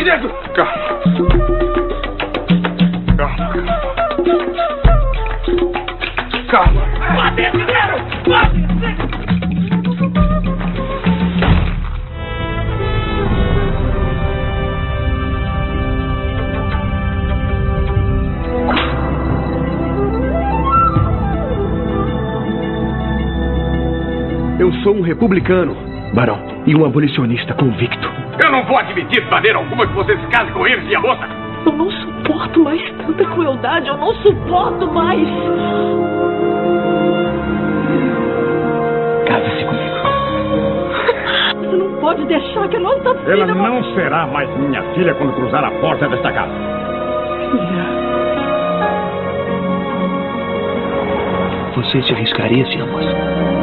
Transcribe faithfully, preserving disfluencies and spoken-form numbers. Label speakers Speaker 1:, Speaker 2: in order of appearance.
Speaker 1: aqui dentro!
Speaker 2: Calma. Calma. Calma.
Speaker 1: Lá dentro, galera! Lá dentro!
Speaker 3: Eu sou um republicano, barão, e um abolicionista convicto.
Speaker 1: Eu não vou admitir de maneira alguma que você se case com eles e a moça.
Speaker 4: Eu não suporto mais tanta crueldade, eu não suporto mais.
Speaker 3: Case-se comigo.
Speaker 4: Você não pode deixar que a nossa filha...
Speaker 5: Ela não será mais minha filha quando cruzar a porta desta casa.
Speaker 4: Filha.
Speaker 3: Você se arriscaria, senhor moça?